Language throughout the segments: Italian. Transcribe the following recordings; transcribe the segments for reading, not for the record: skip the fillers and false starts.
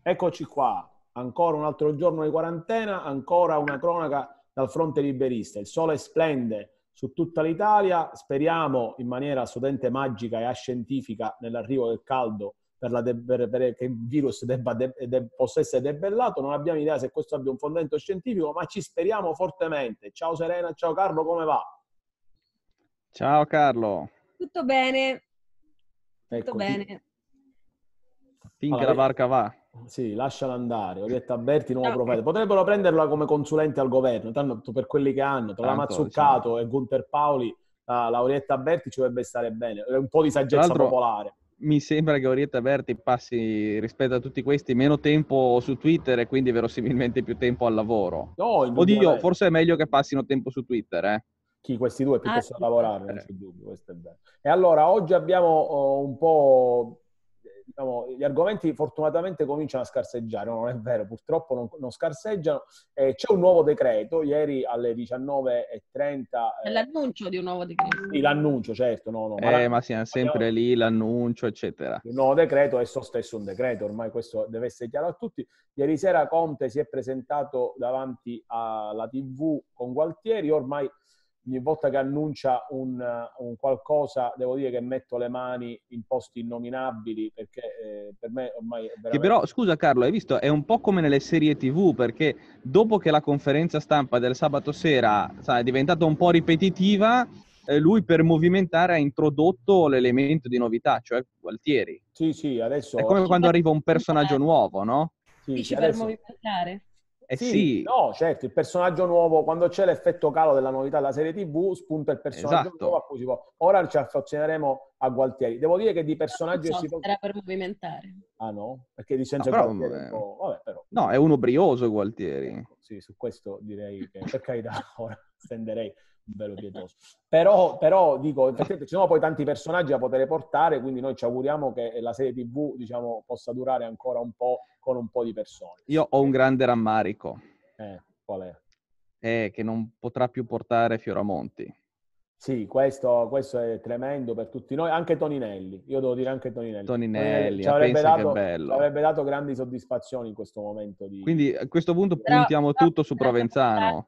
Eccoci qua, ancora un altro giorno di quarantena, ancora una cronaca dal fronte liberista. Il sole splende su tutta l'Italia, speriamo in maniera assolutamente magica e ascientifica nell'arrivo del caldo per che il virus possa essere debellato. Non abbiamo idea se questo abbia un fondamento scientifico, ma ci speriamo fortemente. Ciao Serena, ciao Carlo, come va? Ciao Carlo, Tutto bene, tutto Ecco, bene. finché la allora, barca va. sì, lasciala andare. Orietta Berti, nuovo No, profeta. Potrebbero prenderla come consulente al governo, tanto per quelli che hanno, tra la Tanto, diciamo. Mazzuccato e Gunther Paoli, la Orietta Berti ci dovrebbe stare bene. È un po' di Tra saggezza l'altro popolare. mi sembra che Orietta Berti passi rispetto a tutti questi meno tempo su Twitter e quindi verosimilmente più tempo al lavoro. No, Oddio, indubbiamente. forse è meglio che passino tempo su Twitter, eh? Chi questi due più ah, possono sì. lavorare, non Eh, c'è dubbio, questo è vero. E allora, oggi abbiamo un po', diciamo, gli argomenti fortunatamente cominciano a scarseggiare, no, non è vero, purtroppo non scarseggiano. C'è un nuovo decreto, ieri alle 19:30, È l'annuncio di un nuovo decreto. sì, l'annuncio, certo, no, no, ma ma siamo sempre parliamo lì, l'annuncio, eccetera. di un nuovo decreto, esso stesso un decreto, ormai questo deve essere chiaro a tutti. Ieri sera Conte si è presentato davanti alla TV con Gualtieri, ormai ogni volta che annuncia un qualcosa, devo dire che metto le mani in posti innominabili, perché per me ormai è Che veramente... però, scusa Carlo, hai visto, è un po' come nelle serie TV, perché dopo che la conferenza stampa del sabato sera, sai, è diventata un po' ripetitiva, lui per movimentare ha introdotto l'elemento di novità, cioè Gualtieri. Sì, sì, È adesso... come Dici quando per arriva un personaggio movimentare? nuovo, no? Sì, sì, Dici per adesso... movimentare? Eh Sì, sì, no, certo, il personaggio nuovo, quando c'è l'effetto calo della novità della serie TV, spunta il personaggio nuovo esatto. a cui si può... Ora ci affezioneremo a Gualtieri. Devo dire che di Non personaggi che so si se può... era per movimentare. Ah no? Perché di No, senso però, Gualtieri è un po'... Vabbè, però... no, è uno brioso Gualtieri. Ecco, sì, su questo direi che, per carità, ora stenderei un velo pietoso. Però, dico, effettivamente ci sono poi tanti personaggi da poter portare, quindi noi ci auguriamo che la serie TV, diciamo, possa durare ancora un po' con un po' di persone. Io ho un grande rammarico, Qual è? è che non potrà più portare Fioramonti. Sì, questo è tremendo per tutti noi, anche Toninelli, io devo dire anche Toninelli. Toninelli Toninelli, pensa che ci bello. avrebbe dato grandi soddisfazioni in questo momento di... Quindi a questo punto puntiamo Però tutto su Provenzano.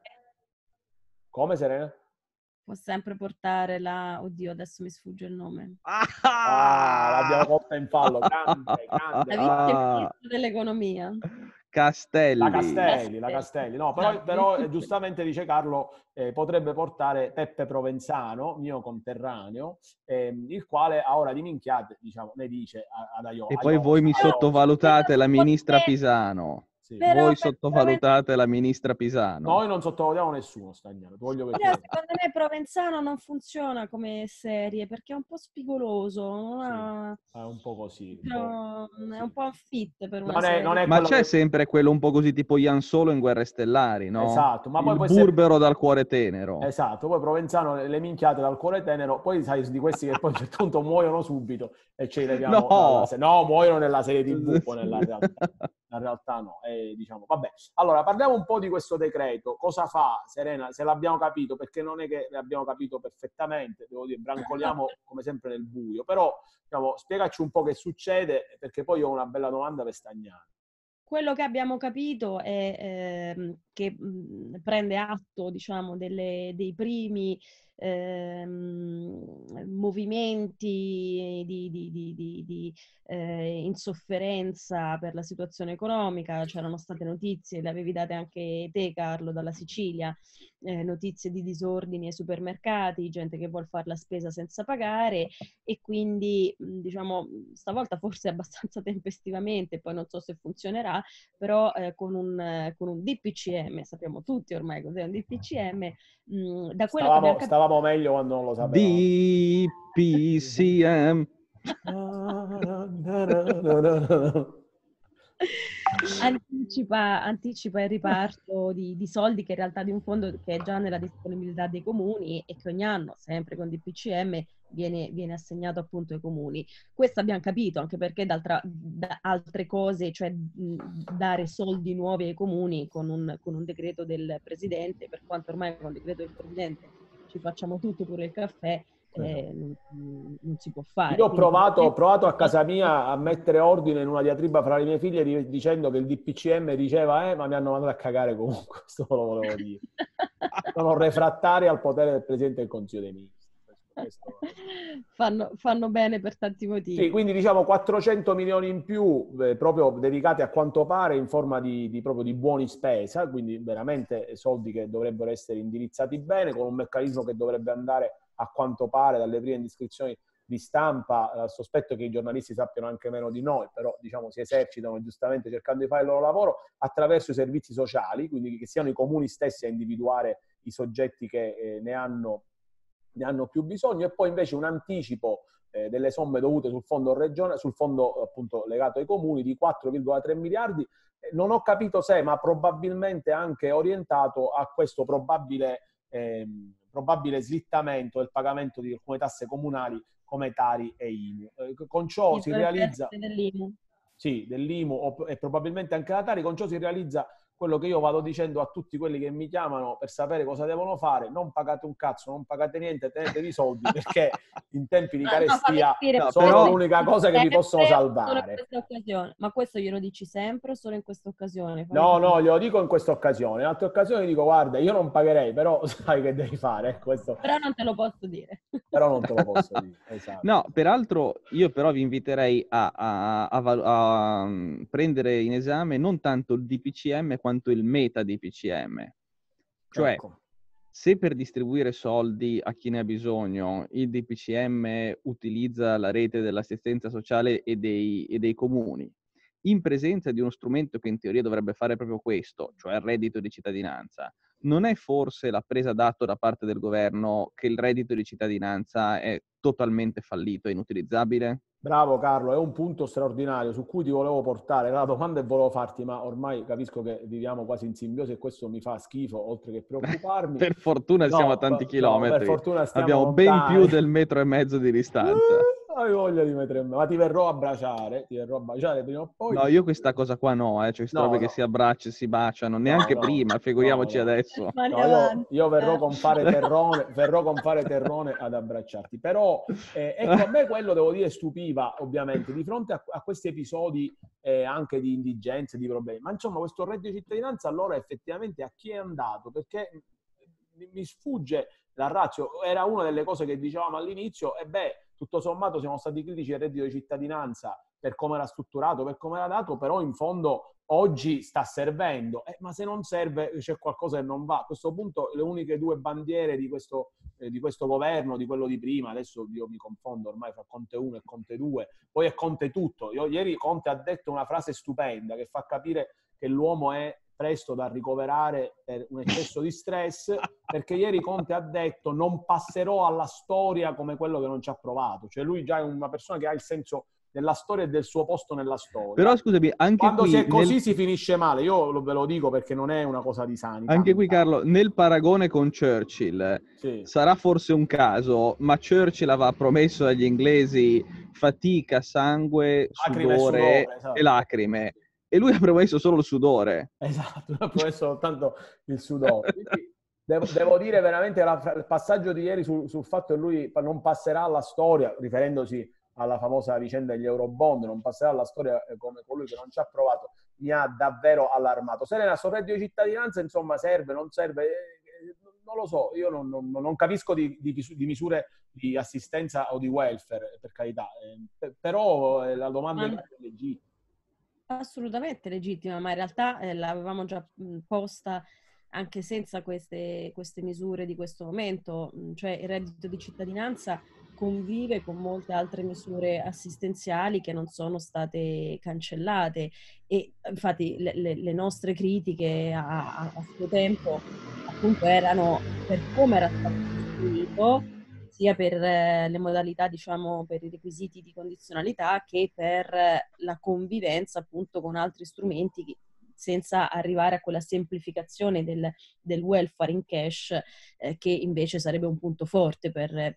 Come, Serena? può sempre portare la... Oddio, adesso mi sfugge il nome. Ah, l'abbiamo Ah! colta in fallo, grande, grande. La vice ministra dell'economia. Castelli. La Castelli. No, Esatto. giustamente dice Carlo, potrebbe portare Peppe Provenzano, mio conterraneo, il quale a ora di minchiate, diciamo, ne dice ad E poi voi mi Però, Aiosa. sottovalutate la ministra potrebbe- Pisano. Sì. però Voi per Provenzano... sottovalutate la ministra Pisano. Noi non sottovalutiamo nessuno, Stagliano, ti voglio che tu Però lo sappia. secondo me Provenzano non funziona come serie perché è un po' spigoloso, non Sì, ha... è un po' così, un po', no, è un sì. po' unfit per una Non serie. è Ma quello c'è che... sempre quello un po' così tipo Ian Solo in Guerre Stellari, no? Esatto, ma poi Il può essere... burbero dal cuore tenero. Esatto, poi Provenzano le minchiate dal cuore tenero, poi sai di questi che poi a un certo punto muoiono subito e ce li leviamo dalla No! serie. No, muoiono nella serie TV, poi nella realtà. La realtà no, diciamo, vabbè. Allora, parliamo un po' di questo decreto. Cosa fa, Serena, se l'abbiamo capito? Perché non è che l'abbiamo capito perfettamente, devo dire, brancoliamo come sempre nel buio, però diciamo, spiegaci un po' che succede, perché poi ho una bella domanda per Stagnare. Quello che abbiamo capito è che prende atto, diciamo, dei primi movimenti di insofferenza per la situazione economica. C'erano state notizie, le avevi date anche te, Carlo, dalla Sicilia, notizie di disordini ai supermercati, gente che vuol fare la spesa senza pagare e quindi, diciamo, stavolta forse abbastanza tempestivamente, poi non so se funzionerà, però con un DPCM, sappiamo tutti ormai cos'è un DPCM, da quello che abbiamo capito... Stavamo meglio quando non lo sapevamo. DPCM. Anticipa il riparto di soldi che in realtà di un fondo che è già nella disponibilità dei comuni e che ogni anno, sempre con DPCM, viene assegnato appunto ai comuni. Questo abbiamo capito, anche perché da altre cose, cioè dare soldi nuovi ai comuni con un decreto del Presidente, per quanto ormai con il decreto del Presidente ci facciamo tutto, pure il caffè, non si può fare. Io ho provato a casa mia a mettere ordine in una diatriba fra le mie figlie dicendo che il DPCM diceva ma mi hanno mandato a cagare comunque, questo lo volevo dire. Sono refrattari al potere del Presidente del Consiglio dei Ministri. Fanno bene per tanti motivi. Sì, quindi diciamo 400 milioni in più proprio dedicati a quanto pare in forma proprio di buoni spesa, quindi veramente soldi che dovrebbero essere indirizzati bene, con un meccanismo che dovrebbe andare a quanto pare dalle prime indiscrezioni di stampa, sospetto che i giornalisti sappiano anche meno di noi, però diciamo si esercitano giustamente cercando di fare il loro lavoro attraverso i servizi sociali, quindi che siano i comuni stessi a individuare i soggetti che ne hanno più bisogno, e poi invece un anticipo delle somme dovute sul fondo regionale, sul fondo appunto legato ai comuni di 4,3 miliardi. Non ho capito se, ma probabilmente anche orientato a questo probabile slittamento del pagamento di alcune tasse comunali come Tari e IMU. Con ciò si realizza dell'IMU e probabilmente anche la Tari, con ciò si realizza quello che io vado dicendo a tutti quelli che mi chiamano per sapere cosa devono fare: non pagate un cazzo, non pagate niente, tenetevi i soldi, perché in tempi di carestia sono l'unica cosa che vi possono salvare. Ma questo glielo dici sempre o solo in questa occasione? No, glielo dico in questa occasione. In altre occasioni dico: guarda, io non pagherei, però sai che devi fare. Questo... Però non te lo posso dire. Però non te lo posso dire, esatto. No, peraltro io però vi inviterei a prendere in esame non tanto il DPCM quanto il meta DPCM. Cioè, ecco, se per distribuire soldi a chi ne ha bisogno il DPCM utilizza la rete dell'assistenza sociale e dei comuni, in presenza di uno strumento che in teoria dovrebbe fare proprio questo, cioè il reddito di cittadinanza, non è forse la presa d'atto da parte del governo che il reddito di cittadinanza è totalmente fallito e inutilizzabile? Bravo Carlo, è un punto straordinario su cui ti volevo portare la domanda e volevo farti, ma ormai capisco che viviamo quasi in simbiosi e questo mi fa schifo, oltre che preoccuparmi. Per fortuna siamo a tanti chilometri. Per fortuna stiamo abbiamo lontani. Ben più del 1,5 metri di distanza. Hai voglia di mettere in me, ma ti verrò a baciare prima o poi. No, io questa cosa qua no, cioè queste robe che si abbracciano, si baciano, neanche prima, figuriamoci adesso. Io verrò con fare terrone ad abbracciarti, però ecco, a me quello devo dire stupiva, ovviamente, di fronte a questi episodi anche di indigenze, di problemi, ma insomma questo reddito di cittadinanza allora effettivamente a chi è andato? Perché mi sfugge la ratio, era una delle cose che dicevamo all'inizio, e tutto sommato siamo stati critici del reddito di cittadinanza per come era strutturato, per come era dato, però in fondo oggi sta servendo, ma se non serve c'è qualcosa che non va. A questo punto le uniche due bandiere di questo governo, di quello di prima, adesso io mi confondo ormai fra Conte 1 e Conte 2, poi è Conte tutto. Ieri Conte ha detto una frase stupenda che fa capire che l'uomo è presto da ricoverare per un eccesso di stress, perché ieri Conte ha detto: non passerò alla storia come quello che non ci ha provato. Cioè lui già è una persona che ha il senso della storia e del suo posto nella storia. Però scusami, anche quando qui si è così si finisce male. Io ve lo dico perché non è una cosa di sanità. Anche qui Carlo, nel paragone con Churchill, sì, sarà forse un caso, ma Churchill aveva promesso agli inglesi fatica, sangue, sudore esatto, e lacrime. E lui ha promesso solo il sudore. Esatto, ha promesso soltanto il sudore. Quindi devo dire veramente il passaggio di ieri sul fatto che lui non passerà alla storia, riferendosi alla famosa vicenda degli Eurobond, non passerà alla storia come colui che non ci ha provato, mi ha davvero allarmato. Serena, sul reddito di cittadinanza, insomma, serve, non serve? Non lo so, io non capisco di misure di assistenza o di welfare, per carità, però la domanda è legittima. Assolutamente legittima, ma in realtà l'avevamo già posta anche senza queste misure di questo momento, cioè il reddito di cittadinanza convive con molte altre misure assistenziali che non sono state cancellate, e infatti le nostre critiche a suo tempo appunto erano per come era stato costruito, sia per le modalità, diciamo, per i requisiti di condizionalità, che per la convivenza appunto con altri strumenti senza arrivare a quella semplificazione del welfare in cash, che invece sarebbe un punto forte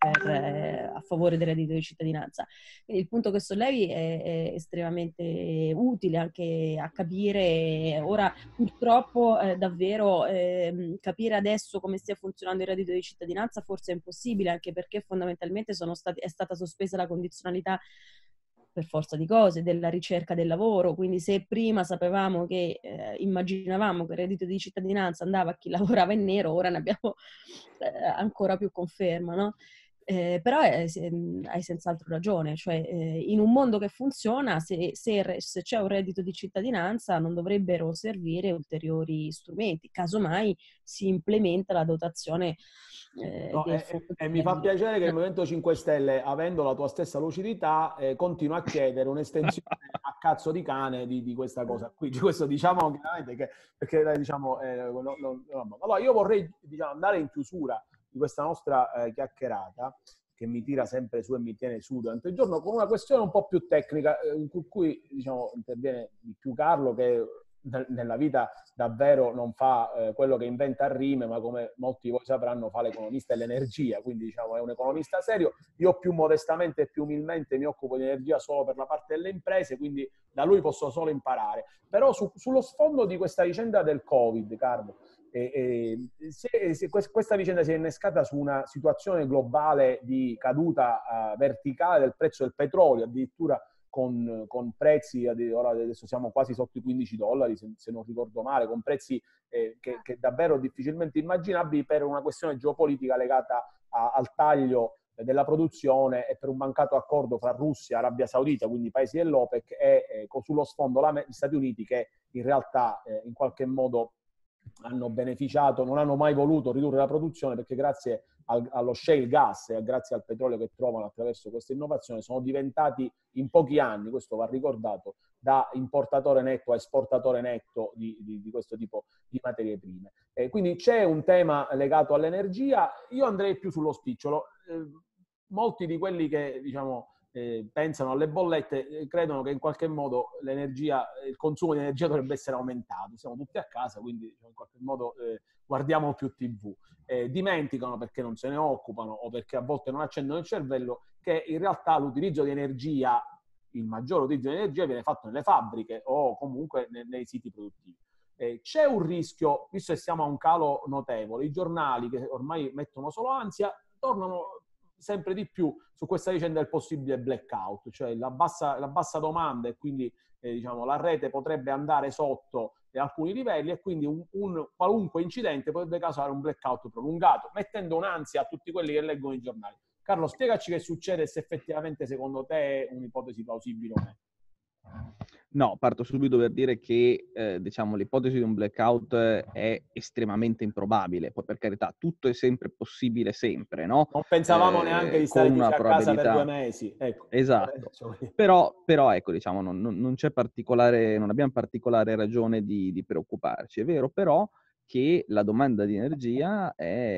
a favore del reddito di cittadinanza. Quindi il punto che sollevi è estremamente utile anche a capire. Ora purtroppo davvero capire adesso come stia funzionando il reddito di cittadinanza forse è impossibile, anche perché fondamentalmente è stata sospesa la condizionalità per forza di cose della ricerca del lavoro. Quindi se prima sapevamo che immaginavamo che il reddito di cittadinanza andava a chi lavorava in nero, ora ne abbiamo ancora più conferma, no? Però hai senz'altro ragione, cioè in un mondo che funziona, se c'è un reddito di cittadinanza non dovrebbero servire ulteriori strumenti, casomai si implementa la dotazione del fondo. E mi fa piacere che il Movimento 5 Stelle, avendo la tua stessa lucidità, continua a chiedere un'estensione a cazzo di cane di questa cosa qui. Questo diciamo chiaramente perché diciamo, allora io vorrei andare in chiusura di questa nostra chiacchierata, che mi tira sempre su e mi tiene su durante il giorno, con una questione un po' più tecnica, in cui diciamo interviene di più Carlo, che nella vita davvero non fa quello che inventa a rime, ma come molti di voi sapranno fa l'economista dell'energia, quindi diciamo è un economista serio. Io più modestamente e più umilmente mi occupo di energia solo per la parte delle imprese, quindi da lui posso solo imparare. Però sullo sfondo di questa vicenda del Covid, Carlo, se questa vicenda si è innescata su una situazione globale di caduta verticale del prezzo del petrolio, addirittura con prezzi, ora adesso siamo quasi sotto i $15, se non ricordo male, con prezzi che davvero difficilmente immaginabili per una questione geopolitica legata al taglio della produzione e per un mancato accordo fra Russia, Arabia Saudita, quindi paesi dell'OPEC, e sullo sfondo gli Stati Uniti, che in realtà in qualche modo hanno beneficiato, non hanno mai voluto ridurre la produzione, perché grazie allo shale gas e grazie al petrolio che trovano attraverso questa innovazione sono diventati in pochi anni, questo va ricordato, da importatore netto a esportatore netto di questo tipo di materie prime. Quindi c'è un tema legato all'energia. Io andrei più sullo spicciolo. Molti di quelli che diciamo pensano alle bollette credono che in qualche modo il consumo di energia dovrebbe essere aumentato. Siamo tutti a casa, quindi in qualche modo guardiamo più TV. Dimenticano, perché non se ne occupano o perché a volte non accendono il cervello, che in realtà l'utilizzo di energia, il maggior utilizzo di energia, viene fatto nelle fabbriche o comunque nei siti produttivi. C'è un rischio, visto che siamo a un calo notevole, i giornali, che ormai mettono solo ansia, tornano sempre di più su questa vicenda del possibile blackout, cioè la bassa domanda, e quindi diciamo, la rete potrebbe andare sotto alcuni livelli, e quindi un qualunque incidente potrebbe causare un blackout prolungato, mettendo un'ansia a tutti quelli che leggono i giornali. Carlo, spiegaci che succede, se effettivamente secondo te è un'ipotesi plausibile o no. No, parto subito per dire che diciamo, l'ipotesi di un blackout è estremamente improbabile. Poi, per carità, tutto è sempre possibile, sempre, no? Non pensavamo neanche di stare chiusi a casa per 2 mesi. Ecco. Esatto. Però ecco, diciamo, non c'è particolare, non abbiamo particolare ragione di preoccuparci. È vero però che la domanda di energia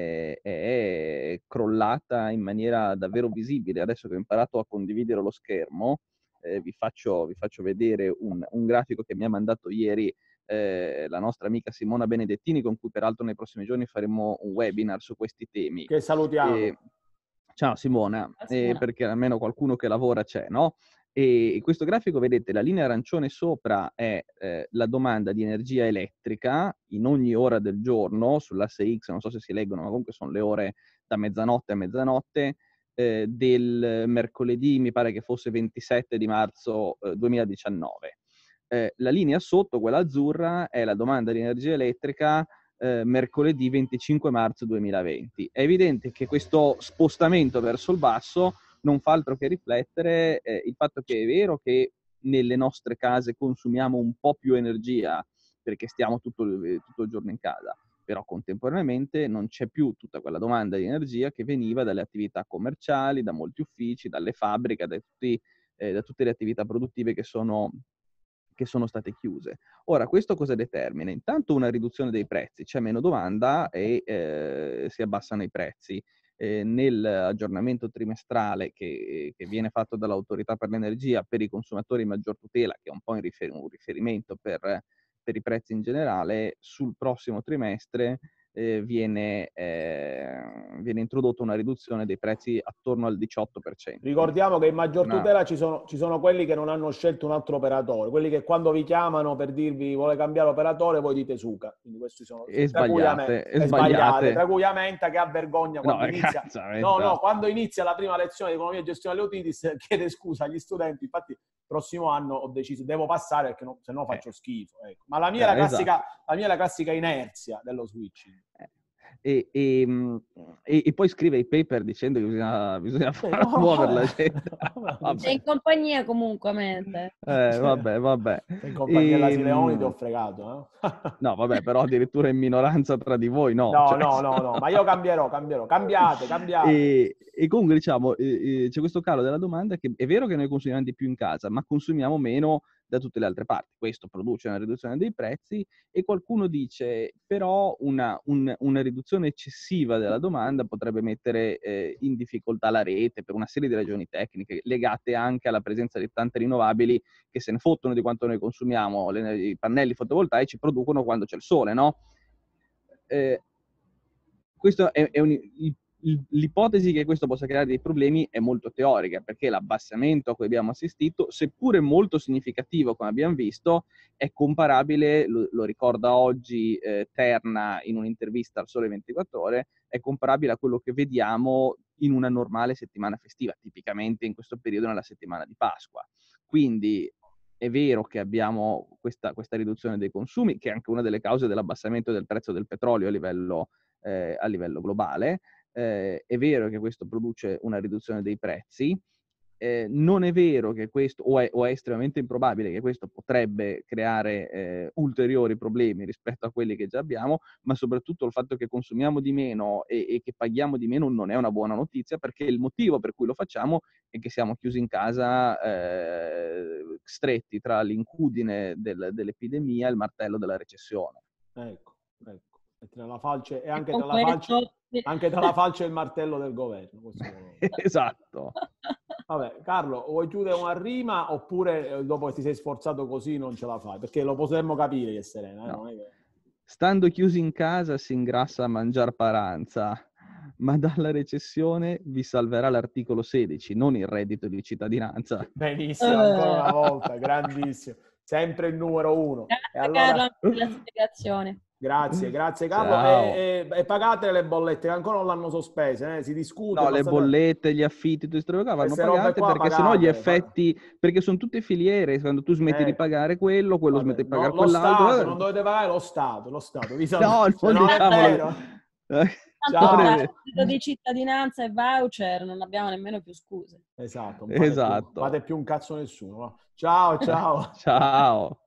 è crollata in maniera davvero visibile. Adesso che ho imparato a condividere lo schermo, vi faccio vedere un grafico che mi ha mandato ieri la nostra amica Simona Benedettini, con cui peraltro nei prossimi giorni faremo un webinar su questi temi. Che salutiamo. Ciao Simona, perché almeno qualcuno che lavora c'è, no? E questo grafico, vedete, la linea arancione sopra è la domanda di energia elettrica in ogni ora del giorno, sull'asse X, non so se si leggono, ma comunque sono le ore da mezzanotte a mezzanotte, del mercoledì, mi pare che fosse 27 di marzo 2019. La linea sotto, quella azzurra, è la domanda di energia elettrica mercoledì 25 marzo 2020. È evidente che questo spostamento verso il basso non fa altro che riflettere il fatto che è vero che nelle nostre case consumiamo un po' più energia perché stiamo tutto il giorno in casa, però contemporaneamente non c'è più tutta quella domanda di energia che veniva dalle attività commerciali, da molti uffici, dalle fabbriche, da tutte le attività produttive che sono state chiuse. Ora, questo cosa determina? Intanto una riduzione dei prezzi, c'è meno domanda e si abbassano i prezzi. Nell'aggiornamento trimestrale che viene fatto dall'Autorità per l'Energia per i consumatori in maggior tutela, che è un po' un riferimento per per i prezzi in generale, sul prossimo trimestre viene introdotta una riduzione dei prezzi attorno al 18%. Ricordiamo che in maggior tutela ci sono quelli che non hanno scelto un altro operatore, quelli che quando vi chiamano per dirvi vuole cambiare operatore voi dite Suca. Quindi questi sono sbagliate. Tra cui Amenta che ha vergogna quando inizia. Quando inizia la prima lezione di economia e gestione dell'Utilis chiede scusa agli studenti. Infatti, prossimo anno ho deciso devo passare perché se no faccio schifo. Ecco. Ma la mia è la classica inerzia dello switching. E poi scrive i paper dicendo che bisogna far muovere la gente. Sei in compagnia comunque, Mente. Vabbè. Sei in compagnia della Sileoni ti ho fregato. No, vabbè, però addirittura in minoranza tra di voi, no. No, ma io cambierò. Cambiate. E comunque diciamo, c'è questo calo della domanda che è vero che noi consumiamo di più in casa, ma consumiamo meno da tutte le altre parti. Questo produce una riduzione dei prezzi e qualcuno dice però una riduzione eccessiva della domanda potrebbe mettere in difficoltà la rete per una serie di ragioni tecniche legate anche alla presenza di tante rinnovabili che se ne fottono di quanto noi consumiamo. I pannelli fotovoltaici producono quando c'è il sole, no? Questo l'ipotesi che questo possa creare dei problemi è molto teorica, perché l'abbassamento a cui abbiamo assistito, seppure molto significativo come abbiamo visto, è comparabile, lo ricorda oggi Terna in un'intervista al Sole 24 Ore, è comparabile a quello che vediamo in una normale settimana festiva, tipicamente in questo periodo nella settimana di Pasqua. Quindi è vero che abbiamo questa riduzione dei consumi, che è anche una delle cause dell'abbassamento del prezzo del petrolio a livello globale. È vero che questo produce una riduzione dei prezzi, non è vero che questo, o è estremamente improbabile che questo potrebbe creare ulteriori problemi rispetto a quelli che già abbiamo, ma soprattutto il fatto che consumiamo di meno e che paghiamo di meno non è una buona notizia, perché il motivo per cui lo facciamo è che siamo chiusi in casa stretti tra l'incudine dell'epidemia e il martello della recessione. Ecco. Tra la falce, e anche tra la falce e il martello del governo. Esatto. Vabbè, Carlo, vuoi chiudere una rima oppure dopo che ti sei sforzato così non ce la fai? Perché lo potremmo capire che Serena. No. Non è che... Stando chiusi in casa si ingrassa a mangiar paranza, ma dalla recessione vi salverà l'articolo 16, non il reddito di cittadinanza. Benissimo, ancora una volta, grandissimo. Sempre il numero 1. Grazie, Carlo, per la spiegazione. Grazie Carlo. E pagate le bollette che ancora non l'hanno sospese, si discute. No, le bollette, gli affitti, tutte queste robe qua vanno pagate perché sennò gli effetti, perché sono tutte filiere, quando tu smetti di pagare quello smette di pagare quell'altro. Stato, non dovete pagare lo Stato. No, non diciamolo. Tanto il reddito di cittadinanza e voucher non abbiamo nemmeno più scuse. Esatto. Fate più un cazzo nessuno. Ciao. Ciao.